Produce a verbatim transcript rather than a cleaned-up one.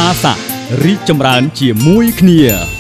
ប្រាសារីកចម្រើនជាមួយគ្នា